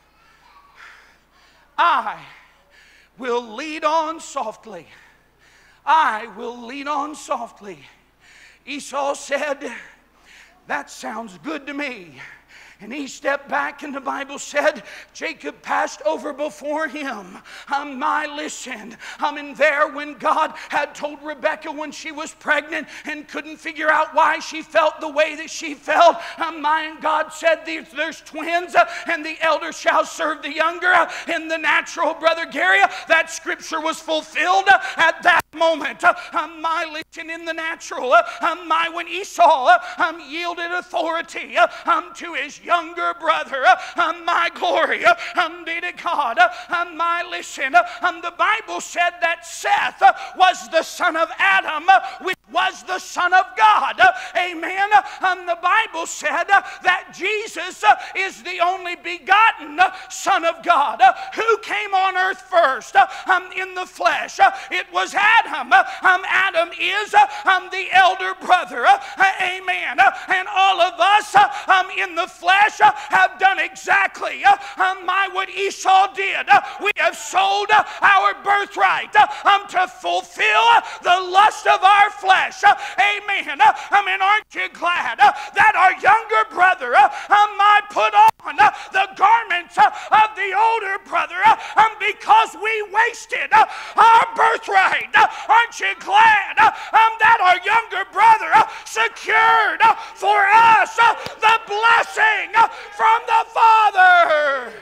I will lead on softly. I will lean on softly. Esau said, that sounds good to me. And he stepped back, and the Bible said Jacob passed over before him. Listen, in there when God had told Rebekah when she was pregnant and couldn't figure out why she felt the way that she felt. And God said there's twins, and the elder shall serve the younger. In the natural, Brother Gary, that scripture was fulfilled at that moment. Listen, in the natural, when Esau yielded authority to his younger brother, my glory be to God. Listen, the Bible said that Seth was the son of Adam, which was the son of God. Amen. The Bible said that Jesus is the only begotten Son of God. Who came on earth first in the flesh? It was Adam. Adam is the elder brother. Amen. And all of us in the flesh have done exactly what Esau did. We have sold our birthright to fulfill the lust of our flesh. Amen. Aren't you glad that our younger brother might put on the garments of the older brother because we wasted our birthright? Aren't you glad that our younger brother secured for us the blessing from the Father?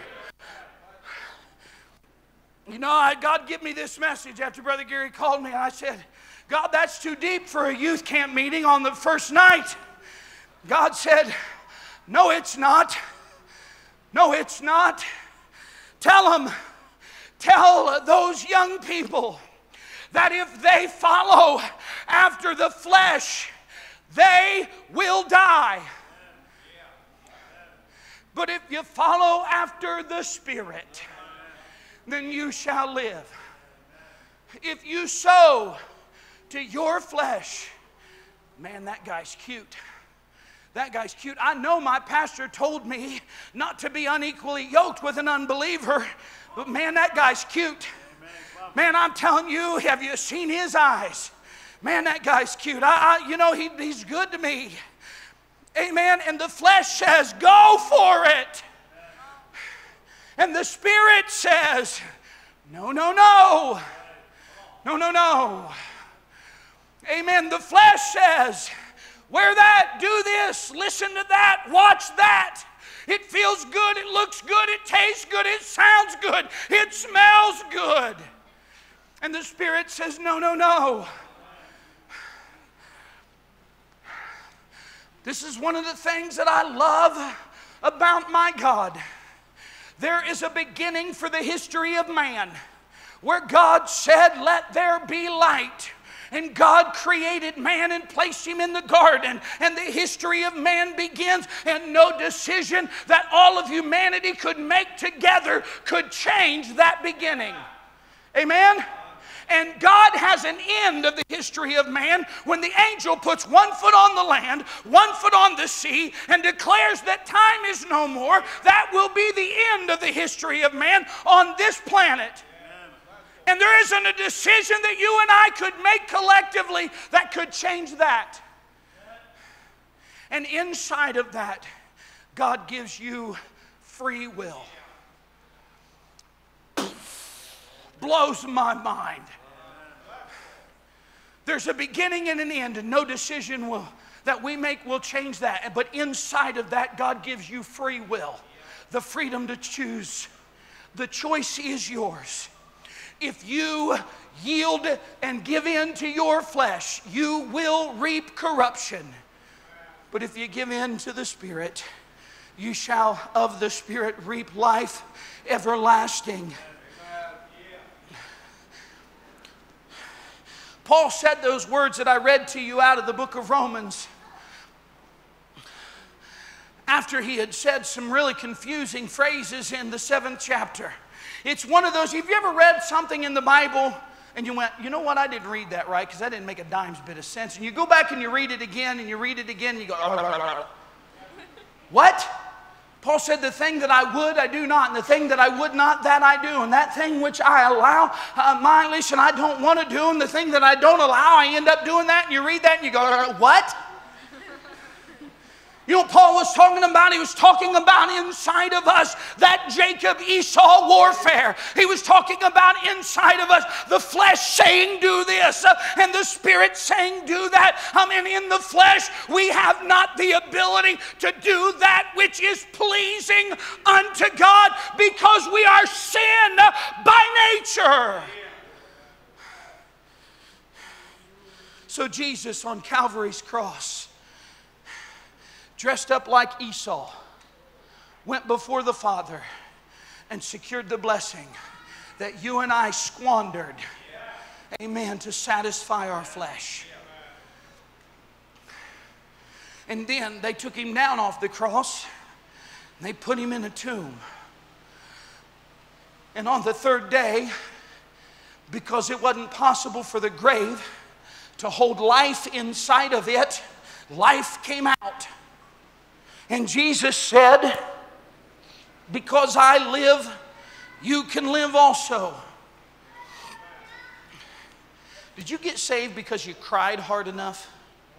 You know, God gave me this message after Brother Gary called me, and I said, God, that's too deep for a youth camp meeting on the first night. God said, no, it's not. No, it's not. Tell those young people that if they follow after the flesh, they will die. But if you follow after the Spirit, then you shall live. If you sow to your flesh, man, that guy's cute. That guy's cute. I know my pastor told me not to be unequally yoked with an unbeliever, but man, that guy's cute. Man, I'm telling you, have you seen his eyes? Man, that guy's cute. He's good to me. Amen. And the flesh says, go for it. And the Spirit says, no, no, no. No, no, no. Amen. The flesh says, wear that, do this, listen to that, watch that. It feels good, it looks good, it tastes good, it sounds good, it smells good. And the Spirit says, no, no, no. This is one of the things that I love about my God. There is a beginning for the history of man where God said, let there be light. And God created man and placed him in the garden. And the history of man begins, and no decision that all of humanity could make together could change that beginning. Amen? And God has an end of the history of man when the angel puts 1 foot on the land, 1 foot on the sea, and declares that time is no more. That will be the end of the history of man on this planet. And there isn't a decision that you and I could make collectively that could change that. And inside of that, God gives you free will. Blows my mind. There's a beginning and an end, and no decision that we make will change that. But inside of that, God gives you free will, the freedom to choose. The choice is yours. If you yield and give in to your flesh, you will reap corruption. But if you give in to the Spirit, you shall of the Spirit reap life everlasting. Paul said those words that I read to you out of the book of Romans after he had said some really confusing phrases in the 7th chapter. It's one of those, have you ever read something in the Bible and you went, you know what, I didn't read that right because that didn't make a dime's bit of sense. And you go back and you read it again and you read it again and you go, what? Paul said, the thing that I would, I do not, and the thing that I would not, that I do. And that thing which I allow, listen, I don't want to do, and the thing that I don't allow, I end up doing that. And you read that and you go, what? You know what Paul was talking about? He was talking about inside of us that Jacob-Esau warfare. He was talking about inside of us the flesh saying do this and the Spirit saying do that. I mean, in the flesh we have not the ability to do that which is pleasing unto God because we are sin by nature. So Jesus on Calvary's cross, dressed up like Esau, went before the Father and secured the blessing that you and I squandered, amen, to satisfy our flesh. And then they took him down off the cross and they put him in a tomb. And on the third day, because it wasn't possible for the grave to hold life inside of it, life came out. And Jesus said, because I live, you can live also. Did you get saved because you cried hard enough?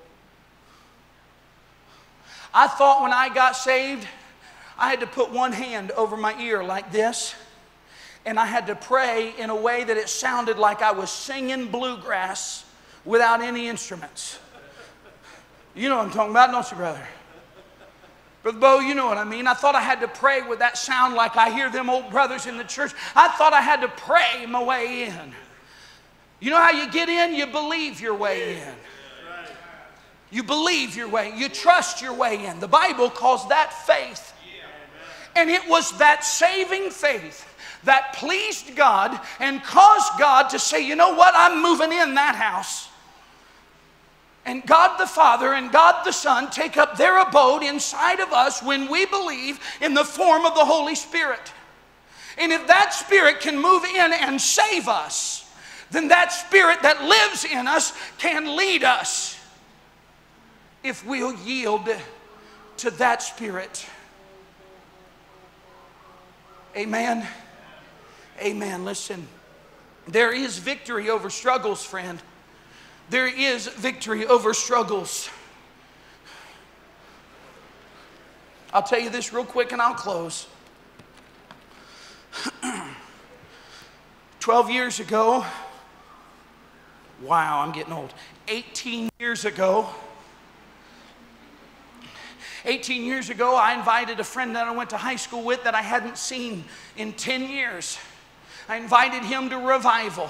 I thought when I got saved, I had to put one hand over my ear like this, and I had to pray in a way that it sounded like I was singing bluegrass without any instruments. You know what I'm talking about, don't you, brother? Brother Bo, you know what I mean. I thought I had to pray with that sound like I hear them old brothers in the church. I thought I had to pray my way in. You know how you get in? You believe your way in. You believe your way. You trust your way in. The Bible calls that faith. And it was that saving faith that pleased God and caused God to say, you know what? I'm moving in that house. And God the Father and God the Son take up their abode inside of us when we believe in the form of the Holy Spirit. And if that Spirit can move in and save us, then that Spirit that lives in us can lead us if we'll yield to that Spirit. Amen. Amen. Listen, there is victory over struggles, friend. There is victory over struggles. I'll tell you this real quick and I'll close. 12 years ago, wow, I'm getting old. 18 years ago, I invited a friend that I went to high school with that I hadn't seen in 10 years. I invited him to revival.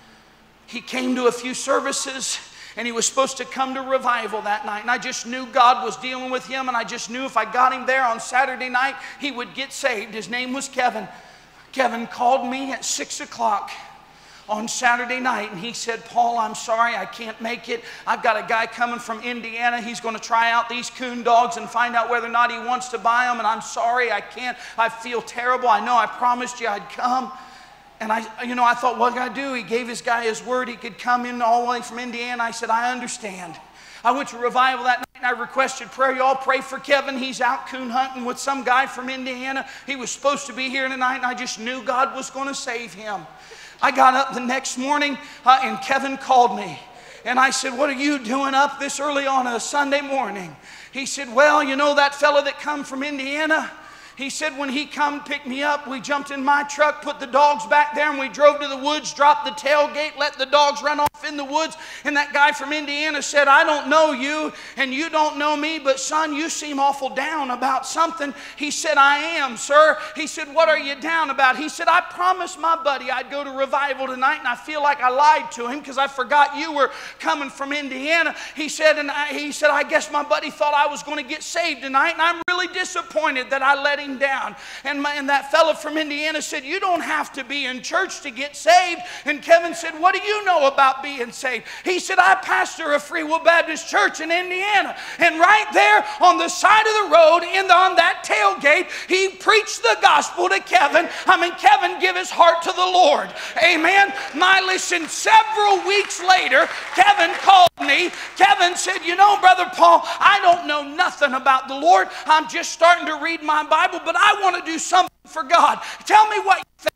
He came to a few services and he was supposed to come to revival that night. And I just knew God was dealing with him, and I just knew if I got him there on Saturday night, he would get saved. His name was Kevin. Kevin called me at 6 o'clock on Saturday night and he said, Paul, I'm sorry, I can't make it. I've got a guy coming from Indiana. He's going to try out these coon dogs and find out whether or not he wants to buy them, and I'm sorry, I can't. I feel terrible. I know I promised you I'd come. And I thought, what can I do? He gave his guy his word he could come in all the way from Indiana. I said, I understand. I went to revival that night and I requested prayer. Y'all pray for Kevin. He's out coon hunting with some guy from Indiana. He was supposed to be here tonight, and I just knew God was going to save him. I got up the next morning and Kevin called me. And I said, what are you doing up this early on a Sunday morning? He said, well, you know that fella that come from Indiana? He said when he come pick me up, we jumped in my truck, put the dogs back there, and we drove to the woods, dropped the tailgate, let the dogs run off in the woods. And that guy from Indiana said, I don't know you and you don't know me, but son, you seem awful down about something. He said, I am, sir. He said, what are you down about? He said, I promised my buddy I'd go to revival tonight, and I feel like I lied to him because I forgot you were coming from Indiana. He said, I guess my buddy thought I was going to get saved tonight, and I'm really disappointed that I let him down. And that fella from Indiana said, you don't have to be in church to get saved. And Kevin said, what do you know about being saved? He said, I pastor a Free Will Baptist church in Indiana. And right there on the side of the road on that tailgate, he preached the gospel to Kevin. Kevin gave his heart to the Lord. Amen. Listen, several weeks later, Kevin called me. Kevin said, you know, Brother Paul, I don't know nothing about the Lord. I'm just starting to read my Bible, but I want to do something for God. Tell me what you think.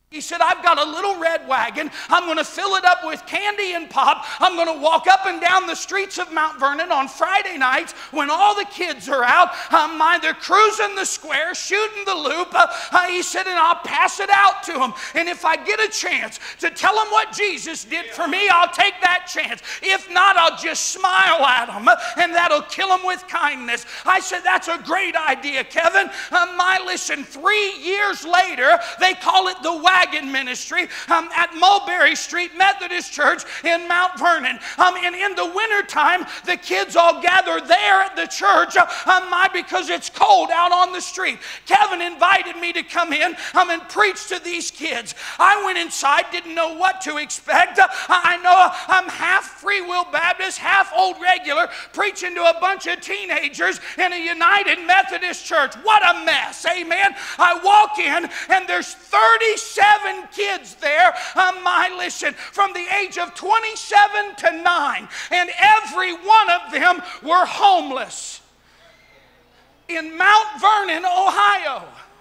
He said, I've got a little red wagon. I'm going to fill it up with candy and pop. I'm going to walk up and down the streets of Mount Vernon on Friday nights when all the kids are out. They're cruising the square, shooting the loop. He said, and I'll pass it out to them. And if I get a chance to tell them what Jesus did for me, I'll take that chance. If not, I'll just smile at them, and that'll kill them with kindness. I said, that's a great idea, Kevin. Listen, 3 years later, they call it the wagon ministry at Mulberry Street Methodist Church in Mount Vernon. And in the wintertime, the kids all gather there at the church because it's cold out on the street. Kevin invited me to come in and preach to these kids. I went inside, didn't know what to expect. I know I'm half Free Will Baptist, half Old Regular, preaching to a bunch of teenagers in a United Methodist church. What a mess, amen? I walk in and there's 37 kids there, listen, from the age of 27 to 9, and every one of them were homeless in Mount Vernon, Ohio.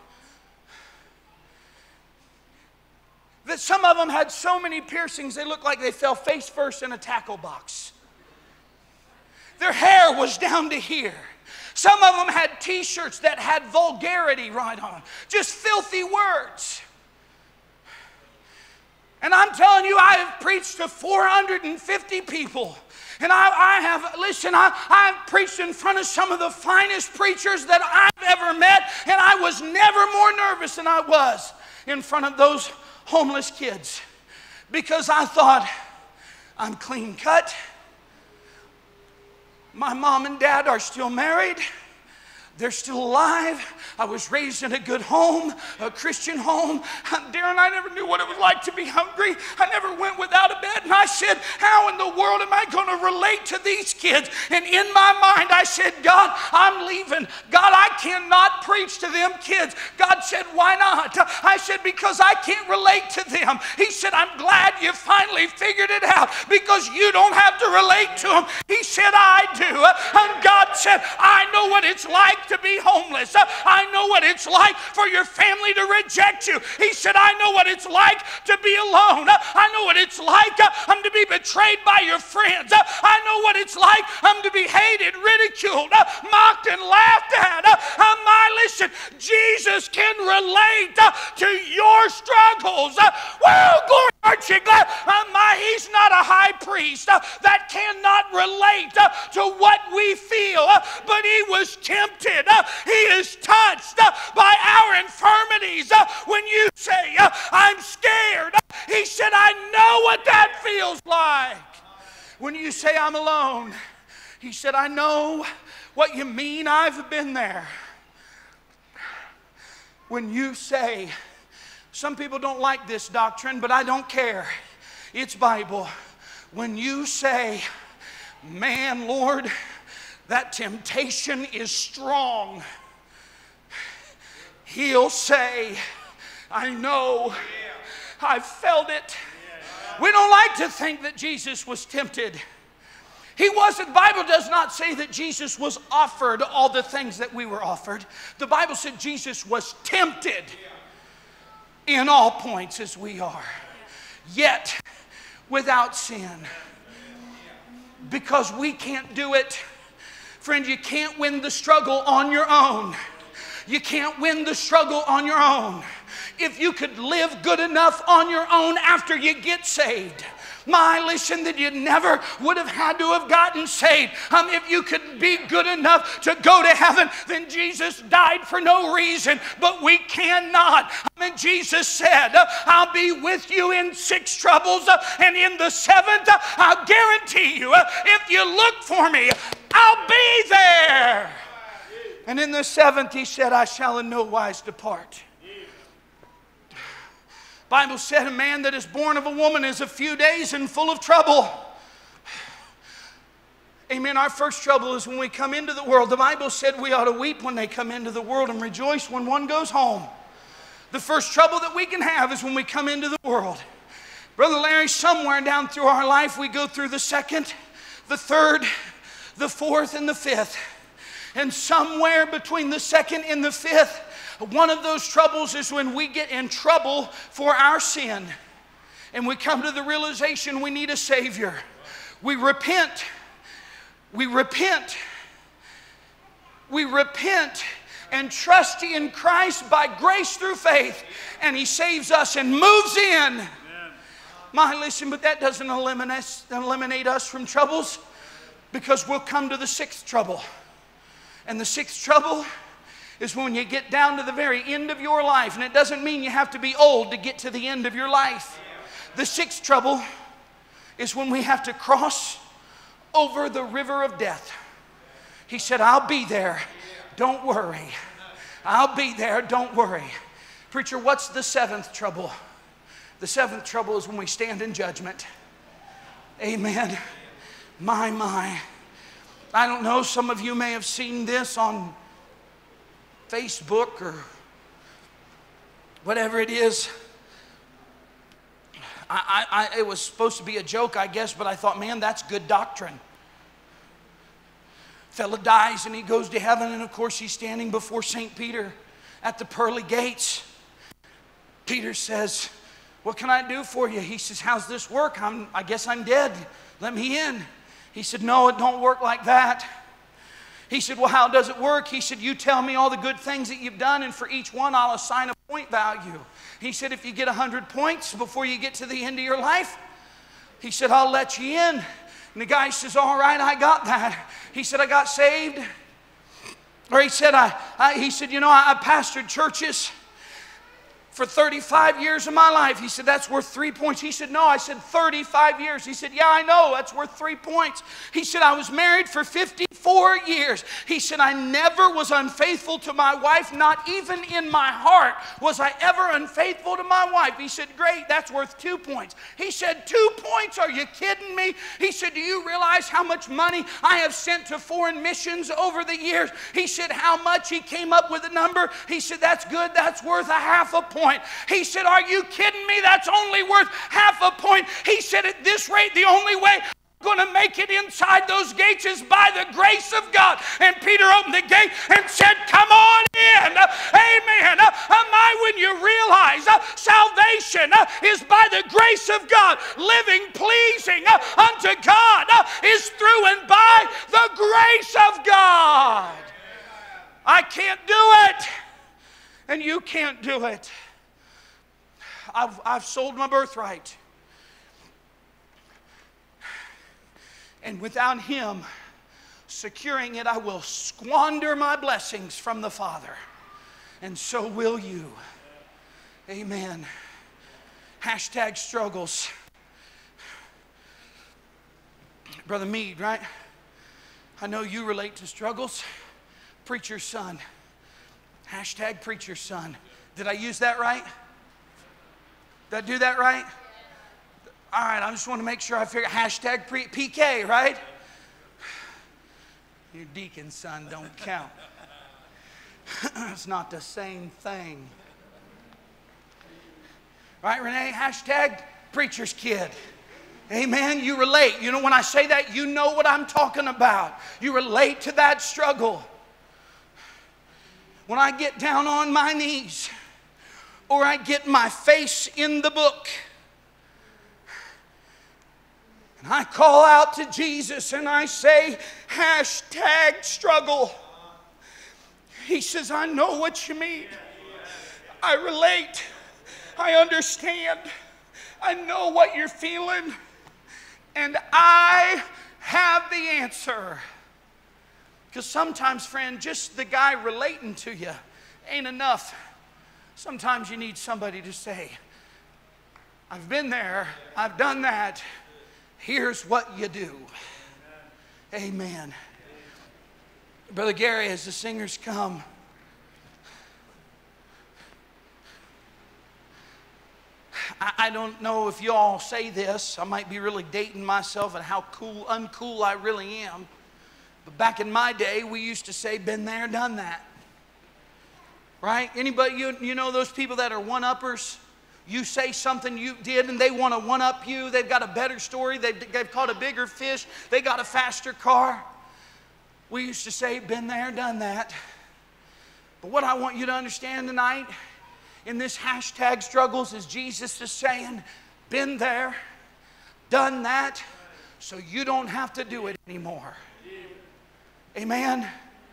That some of them had so many piercings they looked like they fell face first in a tackle box. Their hair was down to here. Some of them had t-shirts that had vulgarity right on, just filthy words. And I'm telling you, I have preached to 450 people. And I've preached in front of some of the finest preachers that I've ever met, and I was never more nervous than I was in front of those homeless kids, because I thought, I'm clean cut. My mom and dad are still married. They're still alive. I was raised in a good home, a Christian home. Darren, I never knew what it was like to be hungry. I never went without a bed. And I said, how in the world am I going to relate to these kids? And in my mind, I said, God, I'm leaving. God, I cannot preach to them kids. God said, why not? I said, because I can't relate to them. He said, I'm glad you finally figured it out, because you don't have to relate to them. He said, I do. And God said, I know what it's like to be homeless. I know what it's like for your family to reject you. He said, I know what it's like to be alone. I know what it's like to be betrayed by your friends. I know what it's like to be hated, ridiculed, mocked, and laughed at. Listen, Jesus can relate to your struggles. Well, glory to God. He's not a high priest that cannot relate to what we feel, but he was tempted. He is touched by our infirmities. When you say, I'm scared, he said, I know what that feels like. When you say, I'm alone, he said, I know what you mean. I've been there. When you say, some people don't like this doctrine, but I don't care. It's Bible. When you say, man, Lord, that temptation is strong, he'll say, I know, I've felt it. We don't like to think that Jesus was tempted. He wasn't. The Bible does not say that Jesus was offered all the things that we were offered. The Bible said Jesus was tempted in all points as we are, yet without sin. Because we can't do it. Friend, you can't win the struggle on your own. You can't win the struggle on your own. If you could live good enough on your own after you get saved, listen, that you never would have had to have gotten saved. If you could be good enough to go to heaven, then Jesus died for no reason, but we cannot. Jesus said, I'll be with you in 6 troubles, and in the 7th, I'll guarantee you, if you look for me, I'll be there. And in the 7th, he said, I shall in no wise depart. Bible said a man that is born of a woman is a few days and full of trouble. Amen. Our first trouble is when we come into the world. The Bible said we ought to weep when they come into the world and rejoice when one goes home. The first trouble that we can have is when we come into the world. Brother Larry, somewhere down through our life we go through the 2nd, the 3rd, the 4th, and the 5th. And somewhere between the 2nd and the 5th, One of those troubles is when we get in trouble for our sin and we come to the realization we need a Savior. We repent. We repent. We repent and trust in Christ by grace through faith, and He saves us and moves in. Listen, but that doesn't eliminate us from troubles, because we'll come to the sixth trouble. And the sixth trouble is when you get down to the very end of your life. And it doesn't mean you have to be old to get to the end of your life. The sixth trouble is when we have to cross over the river of death. He said, I'll be there. Don't worry. I'll be there. Don't worry. Preacher, what's the seventh trouble? The seventh trouble is when we stand in judgment. Amen. My. I don't know, some of you may have seen this on Facebook or whatever it is. It was supposed to be a joke, I guess, but I thought, man, that's good doctrine. Fella dies and he goes to heaven, and of course he's standing before St. Peter at the pearly gates. Peter says, what can I do for you? He says, how's this work? I guess I'm dead. Let me in. He said, no, it don't work like that. He said, well, how does it work? He said, you tell me all the good things that you've done, and for each one I'll assign a point value. He said, if you get 100 points before you get to the end of your life, he said, I'll let you in. And the guy says, all right, I got that. He said, I got saved. Or he said, I pastored churches for 35 years of my life. He said, that's worth 3 points. He said, no. I said, 35 years. He said, yeah, I know. That's worth 3 points. He said, I was married for 54 years. He said, I never was unfaithful to my wife. Not even in my heart was I ever unfaithful to my wife. He said, great, that's worth 2 points. He said, 2 points? Are you kidding me? He said, do you realize how much money I have sent to foreign missions over the years? He said, how much? He came up with a number. He said, that's good. That's worth ½ a point. He said, are you kidding me? That's only worth ½ a point. He said, at this rate, the only way I'm going to make it inside those gates is by the grace of God. And Peter opened the gate and said, come on in. Amen. When you realize salvation is by the grace of God, living pleasing unto God is through and by the grace of God. I can't do it, and you can't do it. I've sold my birthright. And without Him securing it, I will squander my blessings from the Father. And so will you. Amen. Hashtag struggles. Brother Meade, right? I know you relate to struggles. Preacher's son. Hashtag preacher's son. Did I use that right? Did I do that right? All right, I just want to make sure I figure hashtag PK, right? Your deacon's son don't count. It's not the same thing. Right, Renee? Hashtag preacher's kid. Amen. You relate. You know, when I say that, you know what I'm talking about. You relate to that struggle. When I get down on my knees, or I get my face in the book, and I call out to Jesus and I say, hashtag struggle. He says, I know what you mean. I relate. I understand. I know what you're feeling. And I have the answer. Because sometimes, friend, just the guy relating to you ain't enough. Sometimes you need somebody to say, I've been there, I've done that, here's what you do. Amen. Brother Gary, as the singers come, I don't know if you all say this. I might be really dating myself and how uncool I really am. But back in my day, we used to say, been there, done that. Right? Anybody, you know those people that are one-uppers? You say something you did and they want to one-up you. They've got a better story. They've caught a bigger fish. They got a faster car. We used to say, been there, done that. But what I want you to understand tonight in this hashtag struggles is Jesus is saying, been there, done that, so you don't have to do it anymore. Amen.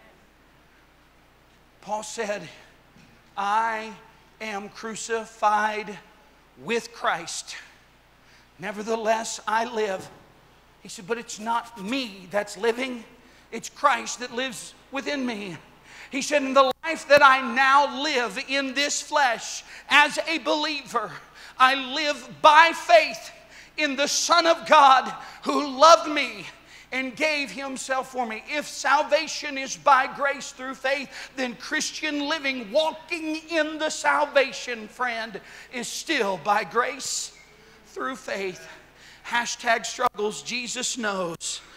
Paul said, I am crucified with Christ. Nevertheless, I live. He said, but it's not me that's living. It's Christ that lives within me. He said, in the life that I now live in this flesh as a believer, I live by faith in the Son of God who loved me and gave himself for me. If salvation is by grace through faith, then Christian living, walking in the salvation, friend, is still by grace through faith. Hashtag struggles, Jesus knows